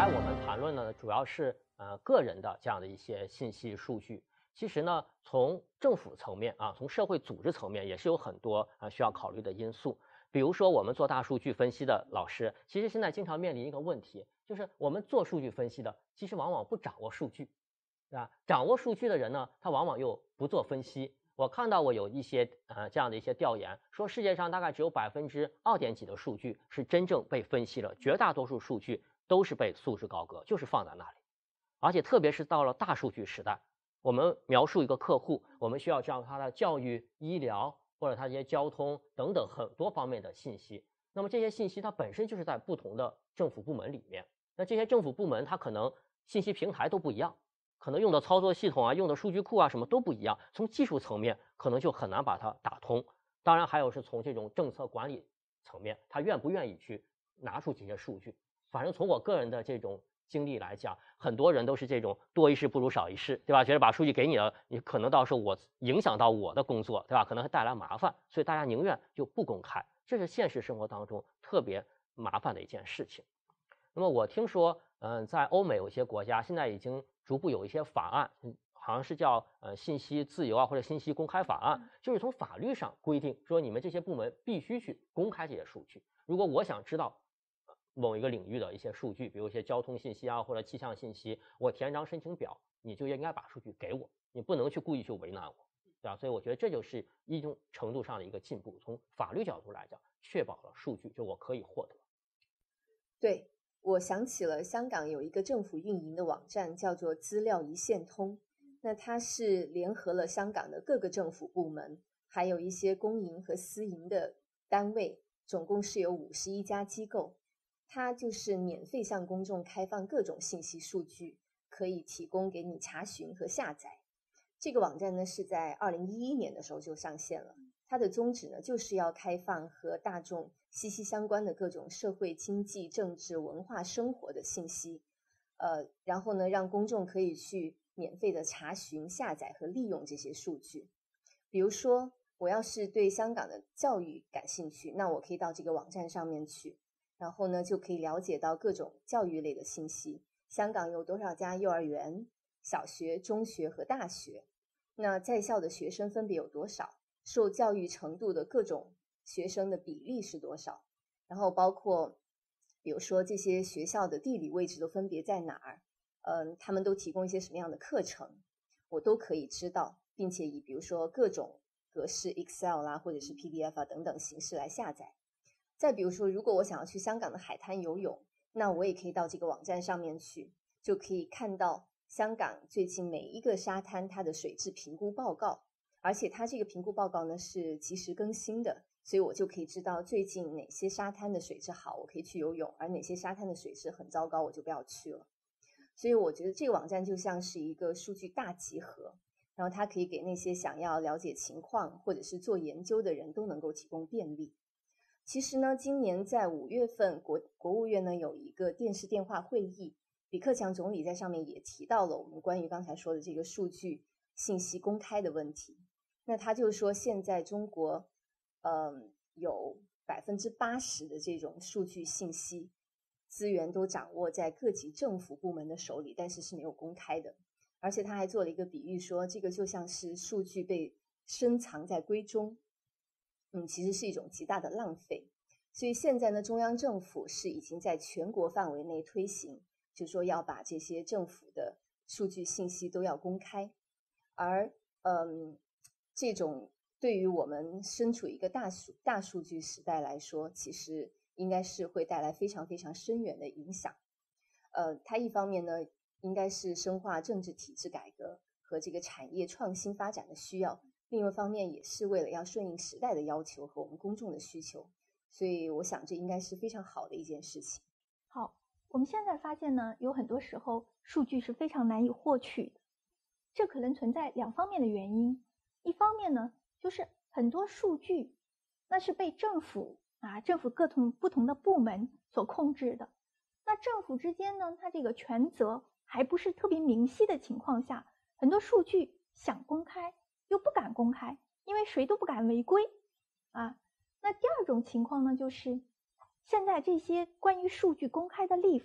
才我们谈论的主要是个人的这样的一些信息数据。其实呢，从政府层面从社会组织层面也是有很多需要考虑的因素。比如说我们做大数据分析的老师，其实现在经常面临一个问题，就是我们做数据分析的，其实往往不掌握数据，对吧？掌握数据的人呢，他往往又不做分析。我看到我有一些这样的一些调研，说世界上大概只有2%点几的数据是真正被分析了，绝大多数数据都是被束之高阁，就是放在那里。而且特别是到了大数据时代，我们描述一个客户，我们需要知道他的教育、医疗或者他一些交通等等很多方面的信息。那么这些信息它本身就是在不同的政府部门里面，那这些政府部门它可能信息平台都不一样，可能用的操作系统用的数据库什么都不一样，从技术层面可能就很难把它打通。当然还有是从这种政策管理层面，他愿不愿意去拿出这些数据。反正从我个人的这种经历来讲，很多人都是这种多一事不如少一事，对吧？觉得把数据给你了，你可能到时候我影响到我的工作，对吧？可能会带来麻烦，所以大家宁愿就不公开，这是现实生活当中特别麻烦的一件事情。那么我听说，在欧美有些国家现在已经逐步有一些法案，好像是叫信息自由或者信息公开法案，就是从法律上规定说你们这些部门必须去公开这些数据。如果我想知道某一个领域的一些数据，比如一些交通信息或者气象信息，我填张申请表，你就应该把数据给我，你不能去故意去为难我，对吧？所以我觉得这就是一种程度上的一个进步，从法律角度来讲，确保了数据就我可以获得。 对，我想起了香港有一个政府运营的网站叫做资料一线通，那它是联合了香港的各个政府部门，还有一些公营和私营的单位，总共是有51家机构。它就是免费向公众开放各种信息数据，可以提供给你查询和下载。这个网站呢是在2011年的时候就上线了，它的宗旨呢就是要开放和大众息息相关的各种社会、经济、政治、文化、生活的信息，然后呢让公众可以去免费的查询、下载和利用这些数据。比如说我要是对香港的教育感兴趣，那我可以到这个网站上面去，然后呢就可以了解到各种教育类的信息，香港有多少家幼儿园、小学、中学和大学，那在校的学生分别有多少，受教育程度的各种学生的比例是多少，然后包括比如说这些学校的地理位置都分别在哪儿，他们都提供一些什么样的课程，我都可以知道，并且以比如说各种格式 Excel 啦或者是 PDF 等等形式来下载。再比如说如果我想要去香港的海滩游泳，那我也可以到这个网站上面去，就可以看到香港最近每一个沙滩它的水质评估报告，而且它这个评估报告呢是及时更新的，所以我就可以知道最近哪些沙滩的水质好，我可以去游泳，而哪些沙滩的水质很糟糕，我就不要去了。所以我觉得这个网站就像是一个数据大集合，然后它可以给那些想要了解情况或者是做研究的人都能够提供便利。其实呢，今年在5月份国务院呢有一个电视电话会议，李克强总理在上面也提到了我们关于刚才说的这个数据信息公开的问题。那他就说现在中国有80%的这种数据信息资源都掌握在各级政府部门的手里，但是是没有公开的。而且他还做了一个比喻说，这个就像是数据被深藏在闺中，其实是一种极大的浪费。所以现在呢，中央政府是已经在全国范围内推行，就说要把这些政府的数据信息都要公开。而这种对于我们身处一个大数据时代来说，其实应该是会带来非常非常深远的影响。它一方面呢，应该是深化政治体制改革和这个产业创新发展的需要，另一方面也是为了要顺应时代的要求和我们公众的需求，所以我想这应该是非常好的一件事情。 好，我们现在发现呢，有很多时候数据是非常难以获取的，这可能存在2方面的原因。一方面呢，就是很多数据那是被政府各种不同的部门所控制的，那政府之间呢，它这个权责还不是特别明晰的情况下，很多数据想公开又不敢公开，因为谁都不敢违规那第二种情况呢，就是现在这些关于数据公开的立法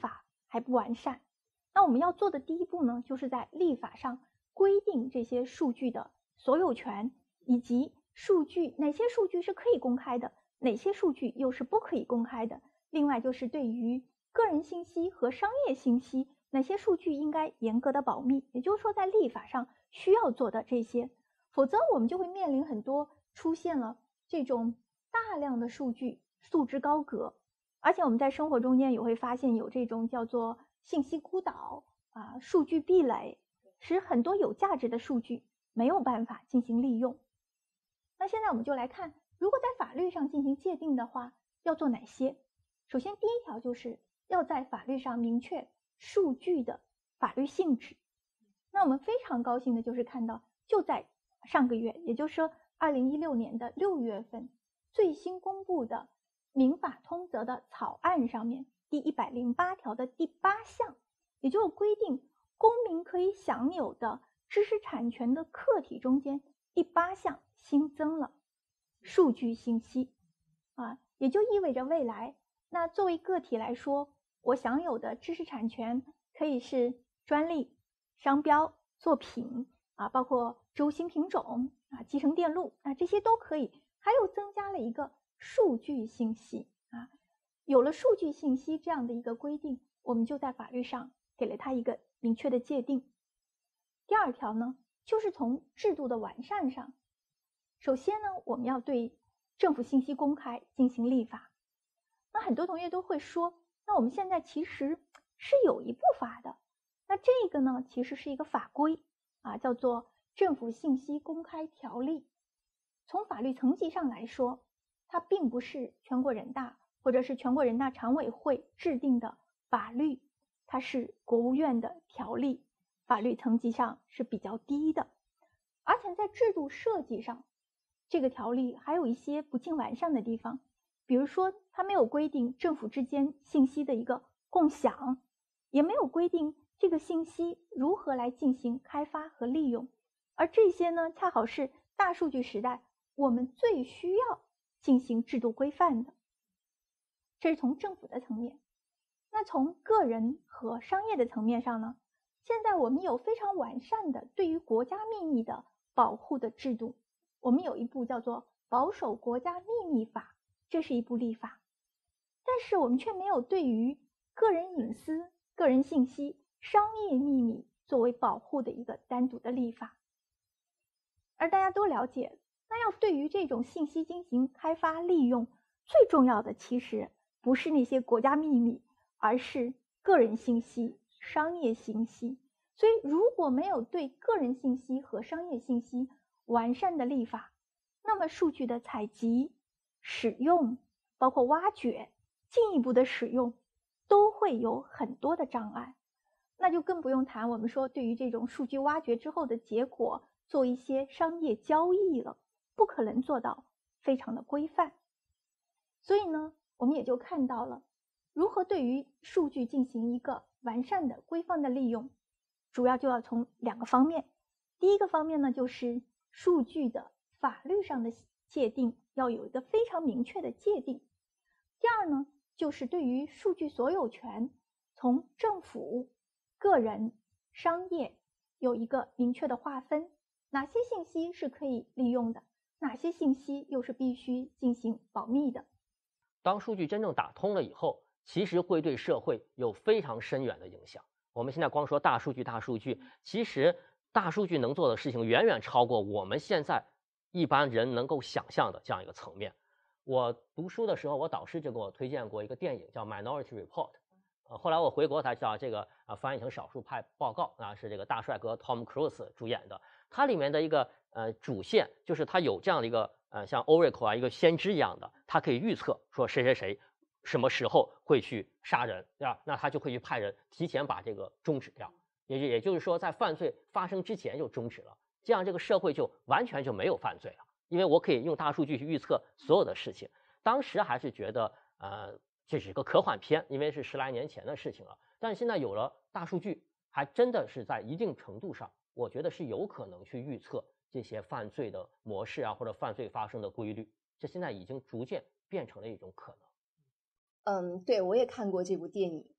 还不完善。那我们要做的第一步呢，就是在立法上规定这些数据的所有权，以及哪些数据是可以公开的，哪些数据又是不可以公开的。另外就是对于个人信息和商业信息，哪些数据应该严格的保密，也就是说在立法上需要做的这些，否则我们就会面临很多出现了这种大量的数据束之高阁，而且我们在生活中间也会发现有这种叫做信息孤岛数据壁垒，使很多有价值的数据没有办法进行利用。那现在我们就来看，如果在法律上进行界定的话，要做哪些？首先第一条就是要在法律上明确数据的法律性质。那我们非常高兴的就是看到，就在上个月，也就是说2016年的6月份，最新公布的民法通则的草案上面，第108条的第8项，也就是规定公民可以享有的知识产权的客体中间，第8项新增了数据信息也就意味着未来，那作为个体来说，我享有的知识产权可以是专利、商标、作品包括周新品种集成电路这些都可以。还有增加了一个数据信息有了数据信息这样的一个规定，我们就在法律上给了它一个明确的界定。第二条呢，就是从制度的完善上，首先呢，我们要对政府信息公开进行立法。那很多同学都会说，那我们现在其实是有一部法的，那这个呢其实是一个法规叫做《政府信息公开条例》。从法律层级上来说，它并不是全国人大或者是全国人大常委会制定的法律，它是国务院的条例，法律层级上是比较低的。而且在制度设计上，这个条例还有一些不尽完善的地方，比如说它没有规定政府之间信息的一个共享，也没有规定这个信息如何来进行开发和利用，而这些呢，恰好是大数据时代我们最需要进行制度规范的。这是从政府的层面。那从个人和商业的层面上呢，现在我们有非常完善的对于国家秘密的保护的制度。我们有一部叫做《保守国家秘密法》，这是一部立法，但是我们却没有对于个人隐私、个人信息、商业秘密作为保护的一个单独的立法。而大家都了解，那要对于这种信息进行开发利用，最重要的其实不是那些国家秘密，而是个人信息、商业信息。所以如果没有对个人信息和商业信息完善的立法，那么数据的采集、使用，包括挖掘、进一步的使用，都会有很多的障碍。那就更不用谈我们说对于这种数据挖掘之后的结果做一些商业交易了，不可能做到非常的规范。所以呢，我们也就看到了如何对于数据进行一个完善的规范的利用，主要就要从2个方面。第一个方面呢，就是数据的法律上的界定要有一个非常明确的界定。第二呢，就是对于数据所有权，从政府、个人、商业有一个明确的划分，哪些信息是可以利用的，哪些信息又是必须进行保密的。 当数据真正打通了以后，其实会对社会有非常深远的影响。我们现在光说大数据，其实大数据能做的事情远远超过我们现在一般人能够想象的这样一个层面。我读书的时候，我导师就给我推荐过一个电影叫《Minority Report》，后来我回国才知道这个翻译成《少数派报告》是这个大帅哥 Tom Cruise 主演的。它里面的一个主线就是它有这样的一个像 Oracle 一个先知一样的，它可以预测说谁谁谁什么时候会去杀人，对吧？那他就会去派人提前把这个终止掉，也就是说在犯罪发生之前就终止了，这样这个社会就完全就没有犯罪了，因为我可以用大数据去预测所有的事情。当时还是觉得这是个科幻片，因为是10来年前的事情了。但是现在有了大数据，还真的是在一定程度上，我觉得是有可能去预测这些犯罪的模式或者犯罪发生的规律，这现在已经逐渐变成了一种可能。 对，我也看过这部电影。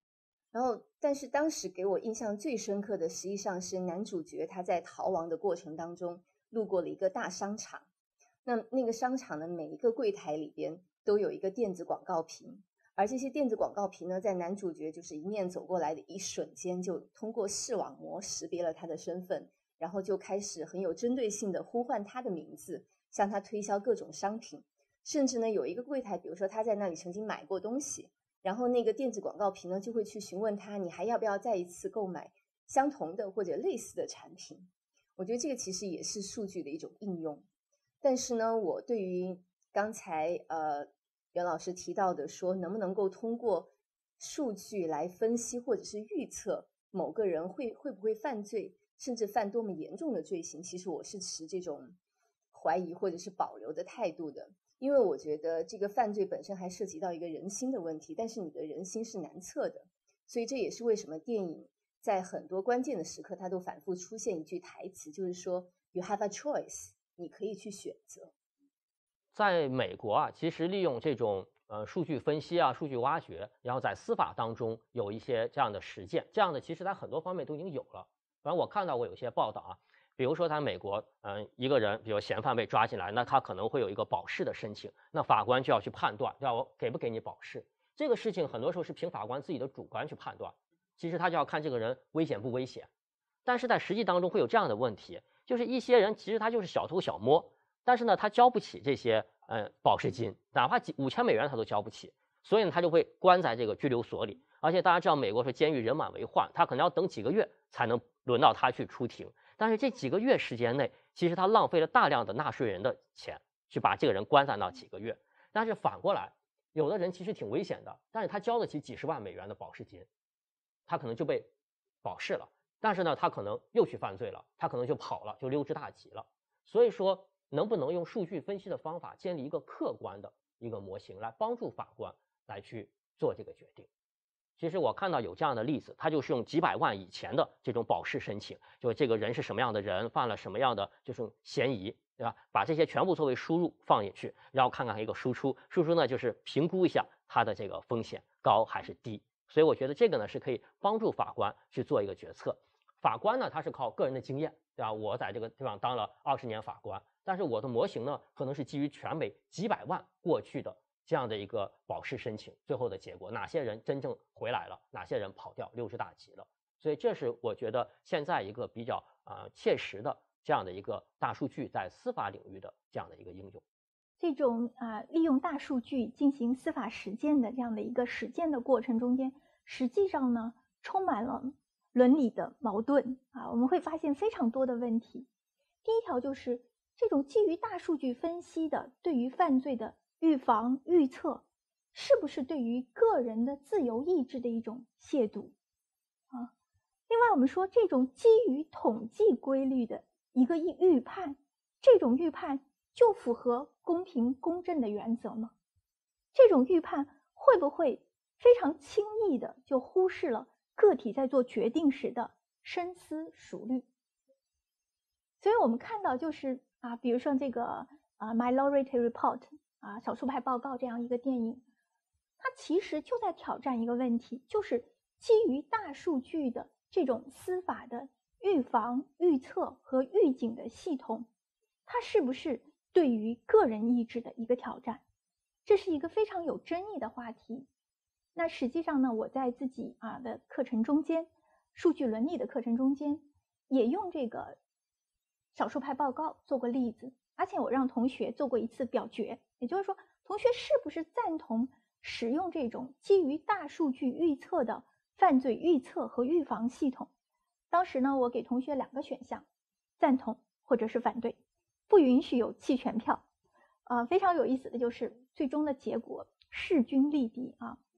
然后，但是当时给我印象最深刻的，实际上是男主角他在逃亡的过程当中，路过了一个大商场。那个商场的每一个柜台里边都有一个电子广告屏，而这些电子广告屏呢，在男主角就是迎面走过来的一瞬间，就通过视网膜识别了他的身份，然后就开始很有针对性的呼唤他的名字，向他推销各种商品。甚至呢，有一个柜台，比如说他在那里曾经买过东西，然后那个电子广告屏呢就会去询问他，你还要不要再一次购买相同的或者类似的产品。我觉得这个其实也是数据的一种应用。但是呢，我对于刚才袁老师提到的说，能不能够通过数据来分析或者是预测某个人会不会犯罪，甚至犯多么严重的罪行，其实我是持这种怀疑或者是保留的态度的。因为我觉得这个犯罪本身还涉及到一个人心的问题，但是你的人心是难测的，所以这也是为什么电影在很多关键的时刻它都反复出现一句台词，就是说 You have a choice， 你可以去选择。 在美国啊，其实利用这种数据分析啊、数据挖掘，然后在司法当中有一些这样的实践，这样的其实在很多方面都已经有了。反正我看到过有些报道啊，比如说在美国，一个人，比如嫌犯被抓进来，那他可能会有一个保释的申请，那法官就要去判断，要我给不给你保释。这个事情很多时候是凭法官自己的主观去判断，其实他就要看这个人危险不危险。但是在实际当中会有这样的问题，就是一些人其实他就是小偷小摸，但是呢他交不起这些保释金，哪怕$5000他都交不起，所以呢他就会关在这个拘留所里。而且大家知道美国说监狱人满为患，他可能要等几个月才能轮到他去出庭。但是这几个月时间内，其实他浪费了大量的纳税人的钱，去把这个人关在那几个月。但是反过来，有的人其实挺危险的，但是他交得起几十万美元的保释金，他可能就被保释了。但是呢，他可能又去犯罪了，他可能就跑了，就溜之大吉了。所以说，能不能用数据分析的方法建立一个客观的一个模型，来帮助法官来去做这个决定？其实我看到有这样的例子，他就是用几百万以前的这种保释申请，就这个人是什么样的人，犯了什么样的就是嫌疑，对吧？把这些全部作为输入放进去，然后看看一个输出，输出呢就是评估一下他的这个风险高还是低。所以我觉得这个呢是可以帮助法官去做一个决策。法官呢他是靠个人的经验，对吧？我在这个地方当了20年法官，但是我的模型呢可能是基于全美几百万过去的这样的一个保释申请，最后的结果哪些人真正回来了，哪些人跑掉溜之大吉了。所以这是我觉得现在一个比较切实的这样的一个大数据在司法领域的这样的一个应用。 这种利用大数据进行司法实践的这样的一个实践的过程中间，实际上呢充满了伦理的矛盾我们会发现非常多的问题。第一条就是这种基于大数据分析的对于犯罪的预防预测，是不是对于个人的自由意志的一种亵渎另外我们说这种基于统计规律的一个预判，这种预判就符合公平公正的原则吗？这种预判会不会非常轻易的就忽视了个体在做决定时的深思熟虑？所以我们看到就是比如说这个Minority Report 少数派报告这样一个电影，它其实就在挑战一个问题，就是基于大数据的这种司法的预防、预测和预警的系统，它是不是对于个人意志的一个挑战？这是一个非常有争议的话题。那实际上呢，我在自己的课程中间，数据伦理的课程中间，也用这个少数派报告做过例子，而且我让同学做过一次表决，也就是说，同学是不是赞同使用这种基于大数据预测的犯罪预测和预防系统？当时呢，我给同学2个选项，赞同或者是反对，不允许有弃权票。非常有意思的就是最终的结果势均力敌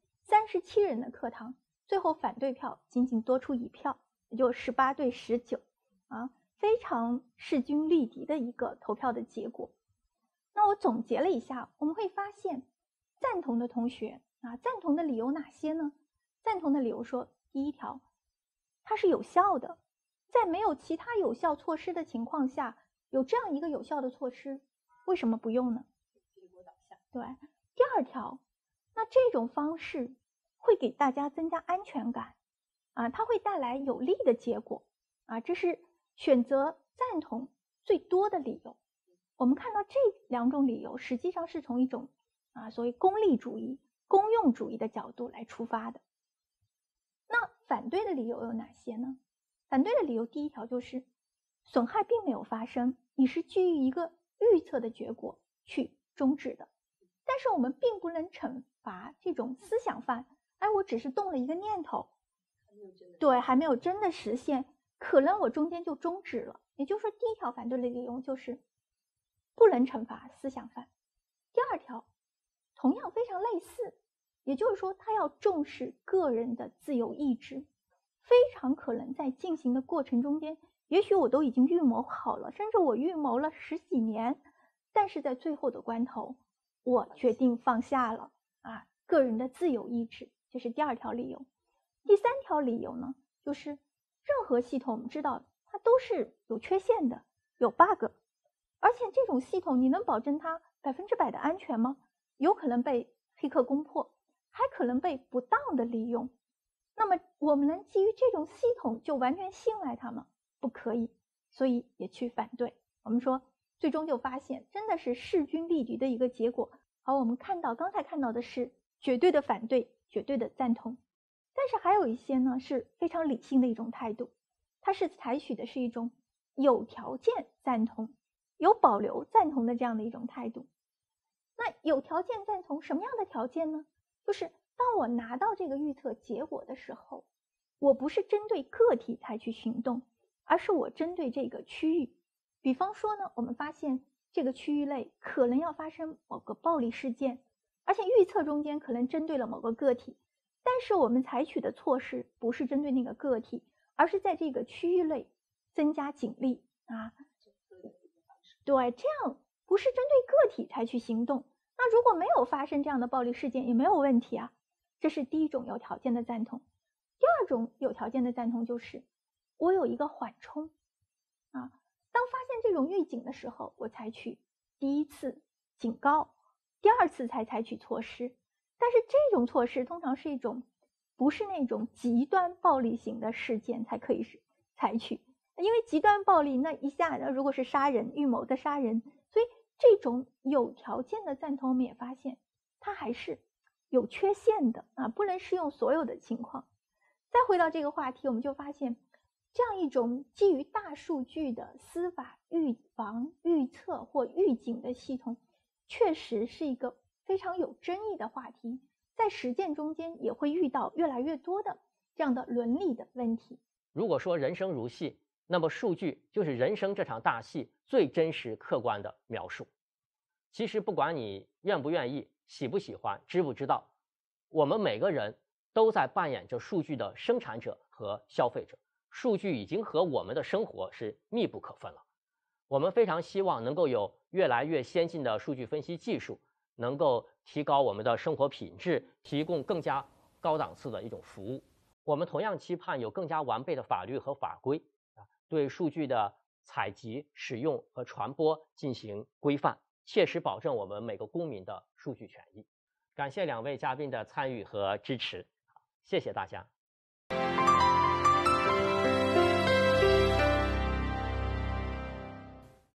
37人的课堂，最后反对票仅仅多出1票，也就18对19非常势均力敌的一个投票的结果。那我总结了一下，我们会发现赞同的同学赞同的理由哪些呢？赞同的理由说，第一条，它是有效的，在没有其他有效措施的情况下，有这样一个有效的措施，为什么不用呢？对。第二条，那这种方式会给大家增加安全感， 它会带来有利的结果这是选择赞同最多的理由。我们看到这2种理由实际上是从一种所谓功利主义、公用主义的角度来出发的。那反对的理由有哪些呢？反对的理由第一条就是损害并没有发生，你是基于一个预测的结果去终止的。但是我们并不能惩罚这种思想犯，我只是动了一个念头，对，还没有真的实现，可能我中间就终止了。也就是说，第一条反对的理由就是不能惩罚思想犯。第二条同样非常类似，也就是说他要重视个人的自由意志，非常可能在进行的过程中间，也许我都已经预谋好了，甚至我预谋了10几年，但是在最后的关头我决定放下了个人的自由意志，这是第2条理由。第3条理由呢，就是任何系统我们知道它都是有缺陷的，有 bug， 而且这种系统你能保证它100%的安全吗？有可能被黑客攻破，还可能被不当的利用。那么我们能基于这种系统就完全信赖它吗？不可以，所以也去反对。我们说最终就发现真的是势均力敌的一个结果。好，我们刚才看到的是绝对的反对，绝对的赞同。但是还有一些呢是非常理性的一种态度，它是采取的是一种有条件赞同、有保留赞同的这样的一种态度。那有条件赞同什么样的条件呢？就是当我拿到这个预测结果的时候，我不是针对个体采取行动，而是我针对这个区域。比方说呢，我们发现这个区域内可能要发生某个暴力事件，而且预测中间可能针对了某个个体，但是我们采取的措施不是针对那个个体，而是在这个区域内增加警力对，这样不是针对个体采取行动。那如果没有发生这样的暴力事件也没有问题这是第一种有条件的赞同。第2种有条件的赞同就是我有一个缓冲当发现这种预警的时候，我采取第1次警告，第2次才采取措施。但是这种措施通常是一种不是那种极端暴力型的事件才可以采取，因为极端暴力那一下如果是杀人，预谋的杀人，所以这种有条件的赞同我们也发现它还是有缺陷的不能适用所有的情况。再回到这个话题，我们就发现这样一种基于大数据的司法预防、预测或预警的系统，确实是一个非常有争议的话题，在实践中间也会遇到越来越多的这样的伦理的问题。 如果说人生如戏，那么数据就是人生这场大戏最真实客观的描述。其实不管你愿不愿意、喜不喜欢、知不知道，我们每个人都在扮演着数据的生产者和消费者。数据已经和我们的生活是密不可分了。我们非常希望能够有越来越先进的数据分析技术，能够提高我们的生活品质，提供更加高档次的一种服务。我们同样期盼有更加完备的法律和法规对数据的采集、使用和传播进行规范，切实保证我们每个公民的数据权益。感谢2位嘉宾的参与和支持，谢谢大家。